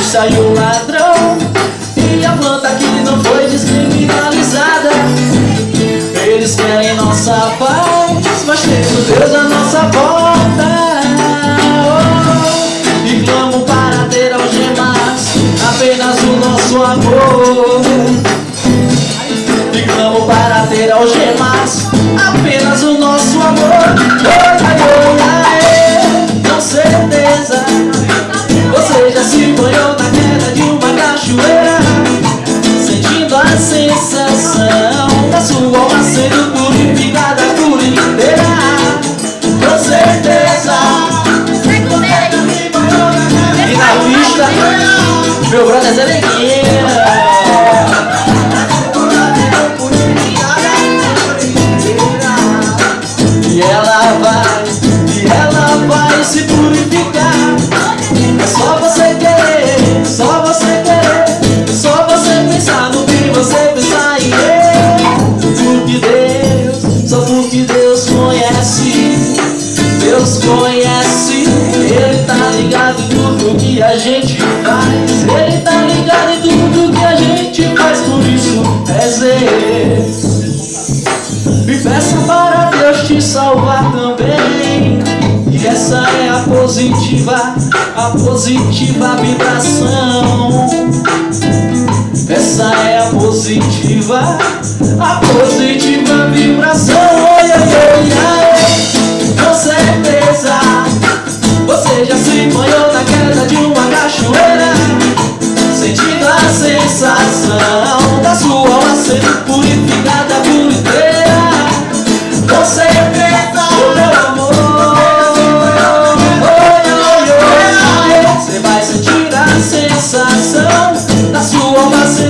bicha e o ladrão, e a planta que não foi descriminalizada. Eles querem nossa paz, mas tendo Deus à nossa porta. Oh, e clamo para ter algemas apenas o nosso amor. E clamo para ter algemas apenas o nosso amor. Com certeza você já se banhou na queda de uma cachoeira, sentindo a sensação da sua alma sendo purificada por inteira. Com certeza. E na pista, meu brother Zé Neguinha. E ela vai se purificar. É só você querer, só você querer, é só você pensar no que você pensar em ele. Só porque Deus conhece, Deus conhece. Ele tá ligado em tudo que a gente faz, ele tá ligado em tudo que a gente faz. Por isso reze e peça para Deus te salvar também. E essa é a positiva vibração. Essa é a positiva vibração. Oi, oi, oi, oi. Com certeza você já se banhou na queda de uma cachoeira, sentindo a sensação da sua alma sendo purificada por inteira. Com certeza, oh, meu amor, oi, oi, oi, você vai sentir a sensação da sua alma sendo